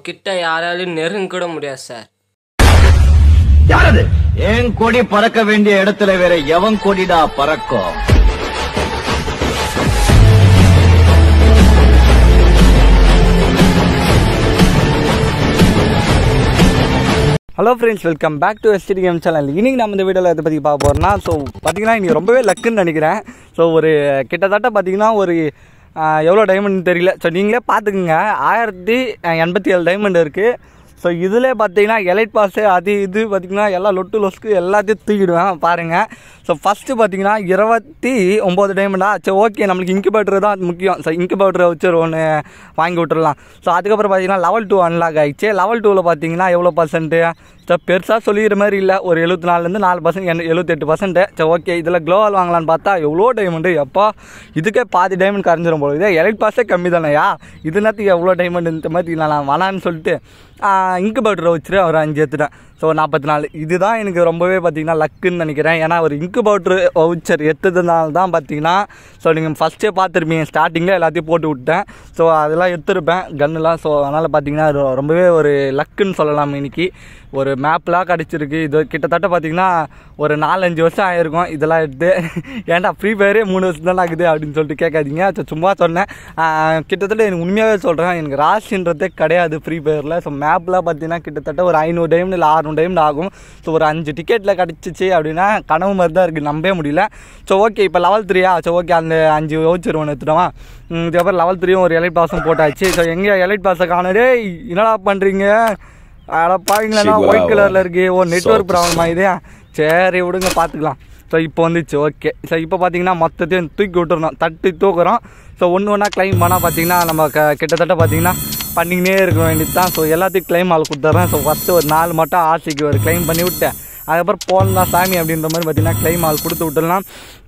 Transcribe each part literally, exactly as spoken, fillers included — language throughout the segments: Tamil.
கிட்ட யாராலும் நெருங்க கூட முடியாது சார். யாரது? என் கொடி பறக்க வேண்டிய இடத்துல வேற எவன் கொடிடா பறக்கும்? Hello friends, welcome back to ST game channel. இன்றைக்கி நம்ம இந்த வீடியோவில் இதை பற்றி பார்க்க போகிறோம்னா, ஸோ பார்த்திங்கன்னா இன்றைக்கி ரொம்பவே லக்குன்னு நினைக்கிறேன். ஸோ ஒரு கிட்டத்தட்ட பார்த்திங்கன்னா ஒரு எவ்வளோ டைமண்ட் தெரியல. ஸோ நீங்களே பார்த்துக்குங்க, ஆயிரத்தி எண்பத்தி ஏழு டைமண்ட் இருக்குது. ஸோ இதில் பார்த்தீங்கன்னா எலைட் பாஸு அது இது பார்த்திங்கன்னா எல்லாம் லொட்டு லொஸ்க்கு எல்லாத்தையும் தூக்கிடுவேன் பாருங்கள். ஸோ ஃபஸ்ட்டு பார்த்தீங்கன்னா இருபத்தி ஒம்பது டைமண்டா. சரி ஓகே, நம்மளுக்கு இன்குபேட்டர் தான் முக்கியம். ஸோ இன்குபேட்டரை வச்சு ஒன்று வாங்கி விட்டுடலாம். ஸோ அதுக்கப்புறம் பார்த்தீங்கன்னா லெவல் டூ அன்லாக் ஆகிடுச்சு. லெவல் டூவில் பார்த்தீங்கன்னா எவ்வளோ பர்சன்ட்டு? ஸோ பெருசாக சொல்லிக்கிற மாதிரி இல்லை, ஒரு எழுபத்தி நாலுலேருந்து நாலு பர்சன்ட் என் எழுபத்தெட்டு பர்சன்ட்டு. சரி ஓகே, இதில் க்ளோவால் வாங்கலான்னு பார்த்தா எவ்வளோ டைமண்டு, எப்போ இதுக்கே பாதி டைமண்ட் கரைஞ்சிரும் போல. இதே எலைட் பாஸே கம்மி தானேயா, இது நேரத்துக்கு எவ்வளோ டைமண்ட் இந்த மாதிரி நான் வேணான்னு சொல்லிட்டு இன்குபேட்டரை வச்சுட்டு ஒரு அஞ்சு எடுத்துட்டேன். ஸோ நாற்பத்தி நாலு இதுதான் எனக்கு ரொம்பவே பார்த்திங்கன்னா லக்குன்னு நினைக்கிறேன். ஏன்னா ஒரு இன்குபேட்டர் வவுச்சர் எடுத்ததுனால தான் பார்த்திங்கன்னா, ஸோ நீங்கள் ஃபஸ்ட்டே பார்த்துருப்பீங்க ஸ்டார்டிங்கில் எல்லாத்தையும் போட்டு விட்டேன். ஸோ அதெல்லாம் எடுத்துருப்பேன் கன்னுலாம். ஸோ அதனால் பார்த்திங்கன்னா ரொம்பவே ஒரு லக்குன்னு சொல்லலாம். இன்றைக்கி ஒரு மேப்லாம் கிடச்சிருக்கு. இது கிட்டத்தட்ட பார்த்திங்கன்னா ஒரு நாலஞ்சு வருஷம் ஆகிருக்கும் இதெல்லாம் எடுத்து. ஏன்டா ஃப்ரீ ஃபயரே மூணு வருஷம் தான் ஆகுது அப்படின்னு சொல்லிட்டு கேட்காதீங்க. ஸோ சும்மா சொன்னேன். கிட்டத்தட்ட எனக்கு உண்மையாகவே சொல்கிறேன், எனக்கு ராசின்றதே கிடையாது ஃப்ரீ ஃபயரில். ஸோ மேப்லாம் பார்த்திங்கன்னா கிட்டத்தட்ட ஒரு ஐநூறு டைம் இல்லை ஆறுநூறு டைம் ஆகும். ஸோ ஒரு அஞ்சு டிக்கெட்டில் கிடச்சிச்சு அப்படின்னா கனவு மாதிரி தான் இருக்குது, நம்பவே முடியல. ஸோ ஓகே, இப்போ லெவல் த்ரீயா? ஸோ ஓகே, அந்த அஞ்சு வவுச்சர் ஒன்று எடுத்துட்டோமா. இதுக்கப்புறம் லெவல் த்ரீயும் ஒரு எலைட் பாஸும் போட்டாச்சு. ஸோ எங்கே எலைட் பாஸை காணடே, என்னடா பண்ணுறீங்க அட பாருங்களா, ஒயிட் கலரில் இருக்குது. ஓ நெட்வொர்க் ப்ராப்ளமா இதே? சரி விடுங்க, பார்த்துக்கலாம். ஸோ இப்போ வந்துச்சு. ஓகே, ஸோ இப்போ பார்த்தீங்கன்னா மொத்தத்தையும் தூக்கி விட்டுறணும், தட்டி தூக்குறோம். ஸோ ஒன்று ஒன்றா கிளைம் பண்ணால் பார்த்தீங்கன்னா நம்ம க கிட்டத்தட்ட பார்த்தீங்கன்னா பண்ணிக்கினே இருக்க வேண்டியது தான். ஸோ எல்லாத்தையும் கிளைம் ஆள் கொடுத்துட்றேன். ஸோ ஃபஸ்ட்டு ஒரு நாலு மட்டும் ஆர்சிக்கு ஒரு கிளைம் பண்ணி விட்டேன். அதுக்கப்புறம் போகலாம் சாமி அப்படின்ற மாதிரி பார்த்தீங்கன்னா கிளைம் ஆள் கொடுத்து விட்டுடலாம்.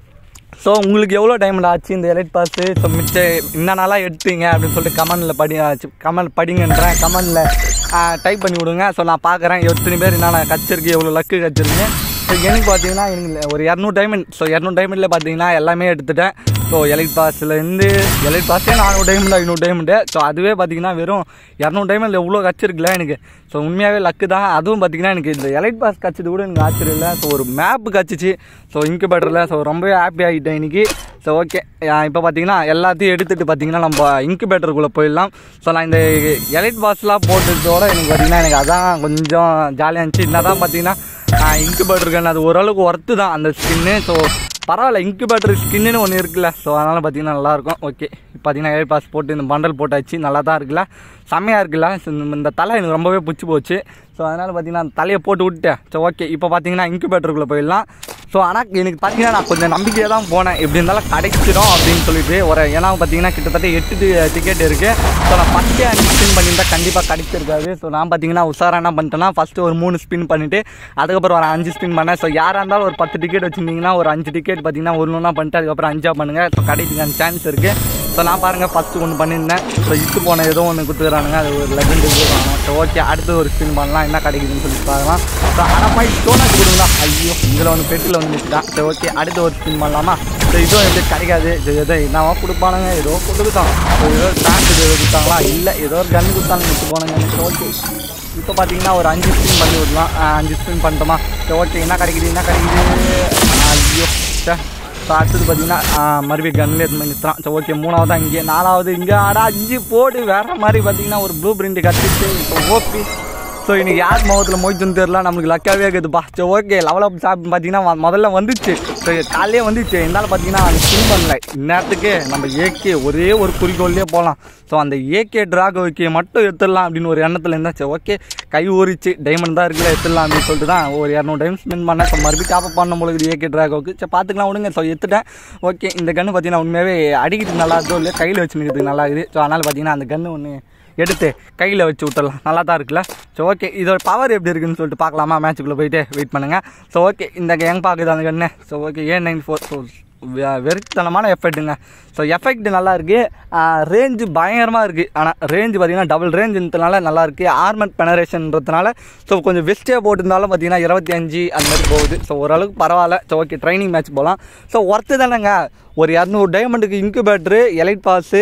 ஸோ உங்களுக்கு எவ்வளோ டைமண்ட் ஆச்சு இந்த எலைட் பாஸு? ஸோ மிச்சம் என்னென்னலாம் எடுத்தீங்க அப்படின்னு சொல்லிட்டு கமெண்டில் படி கமெண்ட் படிங்கன்றேன், கமெண்டில் டைப் பண்ணி விடுங்க. ஸோ நான் பார்க்குறேன் எத்தனை பேர் என்னென்ன கச்சிருக்கு, எவ்வளோ லக்கு கச்சிருக்கு. ஸோ எனக்கு பார்த்தீங்கன்னா எனக்கு ஒரு இரநூறு டைமண்ட். ஸோ இரநூறு டைமண்டில் பார்த்தீங்கன்னா எல்லாமே எடுத்துட்டேன். ஸோ எலைட் பாஸ்லேருந்து எலைட் பாஸே நானூறு டைமண்ட் ஐநூறு டைமண்டு. ஸோ அதுவே பார்த்தீங்கன்னா வெறும் இரநூறு டைமண்டில் எவ்வளோ கச்சிருக்குல்ல எனக்கு. ஸோ உண்மையாகவே லக்கு தான். அதுவும் பார்த்தீங்கன்னா எனக்கு இந்த எலைட் பாஸ் கச்சது கூட எனக்கு ஆச்சரியம் இல்லை. ஸோ ஒரு மேப்பு கச்சிச்சு ஸோ இன்குபேட்டரில். ஸோ ரொம்பவே ஹாப்பி ஆகிட்டேன் இன்றைக்கி. ஸோ ஓகே, இப்போ பார்த்தீங்கன்னா எல்லாத்தையும் எடுத்துகிட்டு பார்த்தீங்கன்னா நம்ம இன்குபேட்டருக்குள்ளே போயிடலாம். ஸோ நான் இந்த எலைட் பாஸ்லாம் போட்டதோட எனக்கு பார்த்தீங்கன்னா எனக்கு அதான் கொஞ்சம் ஜாலியாக இருந்துச்சு. என்ன தான் பார்த்தீங்கன்னா இன்குபேட்டருக்கு அது ஓரளவுக்கு ஒர்த்து தான் அந்த ஸ்கின்னு. ஸோ பரவாயில்ல, இன்குபேட்டர் ஸ்கின்னு ஒன்று இருக்குல்ல. ஸோ அதனால் பார்த்தீங்கன்னா நல்லாயிருக்கும். ஓகே, பார்த்தீங்கன்னா எலைட் பாஸ் போட்டு இந்த பண்டல் போட்டாச்சு, நல்லா தான் இருக்குல்ல, செம்மையாக இருக்குல்ல. இந்த தலை எனக்கு ரொம்பவே பிடிச்சி போச்சு. ஸோ அதனால் பார்த்தீங்கன்னா அந்த தலையை போட்டு விட்டேன். ஸோ ஓகே, இப்போ பார்த்தீங்கன்னா இன்குபேட்டருக்குள்ளே போயிடலாம். ஸோ ஆனால் எனக்கு பார்த்தீங்கன்னா நான் கொஞ்சம் நம்பிக்கையாக தான் போனேன், எப்படி இருந்தாலும் கிடைச்சிடும் அப்படின்னு சொல்லிட்டு. ஒரு ஏன்னா பார்த்தீங்கன்னா கிட்டத்தட்ட எட்டு டிக்கெட் இருக்குது. ஸோ நான் ஃபஸ்ட்டே அஞ்சு ஸ்பின் பண்ணியிருந்தால் கண்டிப்பாக கிடைச்சிருக்காது. ஸோ நான் பார்த்தீங்கன்னா உஷாராக என்ன பண்ணிட்டேன்னா ஃபஸ்ட்டு ஒரு மூணு ஸ்பின் பண்ணிவிட்டு அதுக்கப்புறம் ஒரு அஞ்சு ஸ்பின் பண்ணேன். ஸோ யாராக இருந்தாலும் ஒரு பத்து டிக்கெட் வச்சுருந்தீங்கன்னா ஒரு அஞ்சு டிக்கெட் பார்த்தீங்கன்னா ஒன்று ஒன்றா பண்ணிட்டு அதுக்கப்புறம் அஞ்சாக பண்ணுங்கள். ஸோ கிடைக்குதுக்கான சான்ஸ் இருக்குது. ஸோ நான் பாருங்கள் ஃபஸ்ட்டு ஒன்று பண்ணியிருந்தேன். ஸோ இட்டு போன ஏதோ ஒன்று கொடுத்துக்கிறானுங்க, அது ஒரு லெஜெண்ட் கொடுக்குறாங்க. ஸோ ஓகே, அடுத்து ஒரு ஸ்பின் பண்ணலாம், என்ன கிடைக்குதுன்னு சொல்லி பார்க்கலாம். ஸோ ஆனால் போய் டோனாக்கு கொடுங்களா, ஐயோ இதில் வந்து பெட்டில் வந்து நிற்கிறான். ஸோ ஓகே, அடுத்து ஒரு ஸ்பின் பண்ணலாமா. ஸோ இதுவும் எப்படி கிடைக்காது. ஸோ ஏதோ என்னவா கொடுப்பானுங்க, ஏதோ கொடுத்துட்டான். ஸோ ஏதோ ஸ்டாண்ட் ஏதோ கொடுத்தாங்களா, இல்லை ஏதோ ஒரு கன்று கொடுத்தாங்க நிற்று போனாங்க. ஸோ ஓகே, இப்போ பார்த்தீங்கன்னா ஒரு அஞ்சு ஸ்பின் பண்ணி விடலாம். அஞ்சு ஸ்பின் பண்ணிட்டோமா. ஸோ ஓகே, என்ன கிடைக்குது என்ன கிடைக்குது, ஐயோ சார். ஸோ அடுத்தது பார்த்தீங்கன்னா மறுபடியும் கன்னில் எடுத்து பண்ணி நிறுத்துறான். ஸோ ஓகே, மூணாவது அங்கே, நாலாவது இங்கே, ஆடா அஞ்சு போடு வேறு மாதிரி பார்த்தீங்கன்னா ஒரு ப்ளூ பிரிண்ட் கட்டிட்டு இப்போ ஓபி. ஸோ இன்றைக்கி யார் முகத்தில் மொய்த்துன்னு தெரியல, நம்மளுக்கு லக்காகவே இருக்குதுப்பா. So okay, level up shop பார்த்தீங்கன்னா முதல்ல வந்துச்சு. ஸோ காலையே வந்துச்சு, இருந்தாலும் பார்த்தீங்கன்னா அது ஸ்பின் பண்ணல. இந்நேரத்துக்கு நம்ம ஏகே ஒரே ஒரு குறிக்கோள்லேயே போகலாம். ஸோ அந்த ஏகே டிராகோவிக்கு மட்டும் எடுத்துடலாம் அப்படின்னு ஒரு எண்ணத்தில் இருந்தாச்சு. ஓகே, கை ஊறிச்சு, டைமண்ட் தான் இருக்குல்ல எடுத்துடலாம் அப்படின்னு சொல்லிட்டு தான் ஒரு இரநூறு டைம் ஸ்பெண்ட் பண்ணேன். ஸோ மறுபடியும் டாப் அப் பண்ண பொழுது ஏகே டிராகோவுக்கு. சரி பார்த்துக்கலாம் விடுங்க. ஸோ எடுத்துட்டேன். ஓகே, இந்த கன்று பார்த்தீங்கன்னா உண்மையாகவே அடிக்கிறதுக்கு நல்லா இருக்கோ இல்லையா, கையில் வச்சு நிற்கிறதுக்கு நல்லா இருக்குது. ஸோ அதனால் பார்த்தீங்கன்னா அந்த கன்று ஒன்று எடுத்து கையில் வச்சு விட்டுடலாம், நல்லா தான் இருக்குல்ல. ஸோ ஓகே, இதோட பவர் எப்படி இருக்குன்னு சொல்லிட்டு பார்க்கலாமா, மேட்சுக்குள்ளே போயிட்டு வெயிட் பண்ணுங்கள். ஸோ ஓகே, இந்த எங்கே பார்க்குது அந்த கண்ணு. So okay, A nine four so வெறித்தனமான எஃபெக்ட்டுங்க. ஸோ எஃபெக்ட் நல்லா இருக்குது, ரேஞ்சு பயங்கரமாக இருக்குது. ஆனால் ரேஞ்சு பார்த்திங்கன்னா டபுள் ரேஞ்சுன்றதுனால நல்லாயிருக்கு. ஆர்மெண்ட் பெனரேஷன்றதுனால ஸோ கொஞ்சம் வெஸ்ட்டே போட்டிருந்தாலும் பார்த்திங்கன்னா இருபத்தி அஞ்சு அந்த மாதிரி போகுது. ஸோ ஓரளவுக்கு பரவாயில்ல. ஸோ ஓகே, ட்ரைனிங் மேட்ச் போகலாம். ஸோ ஒர்த்து தானேங்க. ஒரு இரநூறு டைமண்டுக்கு இன்குபேட்ரு, எலைட் பாஸு,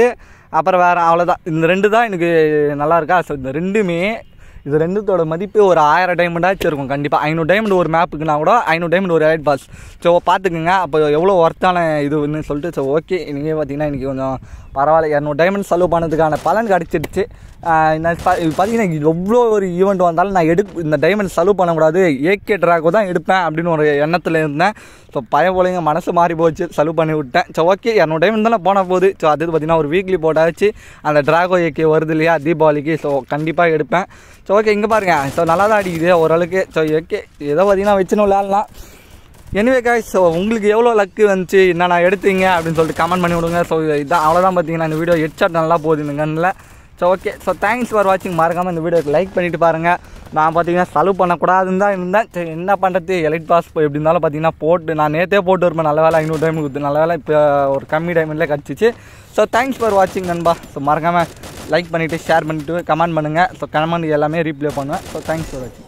அப்புறம் வேறு அவ்வளோதான். இந்த ரெண்டு தான் எனக்கு நல்லா இருக்கா. ஸோ இந்த ரெண்டுமே இது ரெண்டுத்தோட மதிப்பு ஒரு ஆயிரம் டைமண்டாச்சும் இருக்கும் கண்டிப்பாக. ஐநூறு டைமண்ட் ஒரு மேப்புக்குனா கூட ஐநூறு டைமண்ட் ஒரு எலைட் பாஸ். ஸோ பார்த்துக்குங்க அப்போ எவ்வளோ ஒர்த்தான இதுன்னு சொல்லிட்டு. ஸோ ஓகே, இன்றைக்கி பார்த்தீங்கன்னா இன்றைக்கி கொஞ்சம் பரவாயில்ல, இரநூறு டைமண்ட் செலவு பண்ணதுக்கான பலன் கிடச்சிடுச்சு. நான் பார்த்தீங்கன்னா எவ்வளோ ஒரு ஈவெண்ட் வந்தாலும் நான் எடு இந்த டைமண்ட் செலவு பண்ணக்கூடாது, ஏகே ட்ராகோ தான் எடுப்பேன் அப்படின்னு ஒரு எண்ணத்தில் இருந்தேன். ஸோ பய போலிங்க மனசு மாறி போச்சு, செலவு பண்ணி விட்டேன். ஸோ ஓகே, இரநூறு டைமண்ட் தானே போன போகுது. ஸோ அது பார்த்திங்கன்னா ஒரு வீக்லி போட்டாச்சு அந்த ட்ராகோ ஏகே வருது இல்லையா தீபாவளிக்கு. ஸோ கண்டிப்பாக எடுப்பேன். ஸோ ஓகே, இங்கே பாருங்கள். ஸோ நல்லா தான் அடிக்குது ஓரளவுக்கு. ஸோ ஓகே, ஏதோ பார்த்திங்கன்னா வச்சுன்னு விளையாடலாம். எனிவே காய்ஸ், ஸோ உங்களுக்கு எவ்வளோ லக்கு வந்துச்சு என்னென்ன எடுத்தீங்க அப்படின்னு சொல்லிட்டு கமெண்ட் பண்ணி விடுங்க. ஸோ இதான் அவ்வளோதான் பார்த்தீங்கன்னா இந்த வீடியோ ஹெட்ஷாட் நல்லா போகுது இந்த கண்ணில். So okay, so thanks for வாட்சிங். மறக்காமல் இந்த வீடியோக்கு லைக் பண்ணிவிட்டு பாருங்கள். நான் பார்த்தீங்கன்னா செலவு பண்ணக்கூடாதுன்னு தான் இருந்தேன். சரி என்ன பண்ணுறது, எலைட் பாஸ் இப்போ எப்படி இருந்தாலும் பார்த்தீங்கன்னா போட்டு நான் நேற்றே போட்டு இருப்பேன். நல்ல வேலை ஐநூறு டைம் கொடுத்து நல்ல வேலை இப்போ ஒரு கம்மி டைமில் கிடச்சிச்சு. ஸோ தேங்க்ஸ் ஃபார் வாட்சிங் நண்பா. ஸோ மறக்காமல் லைக் பண்ணிவிட்டு ஷேர் பண்ணிவிட்டு கமெண்ட் பண்ணுங்கள். ஸோ கமெண்ட் எல்லாமே ரீப்ளே பண்ணுவேன். ஸோ தேங்க்ஸ் ஃபார் வாட்சிங்.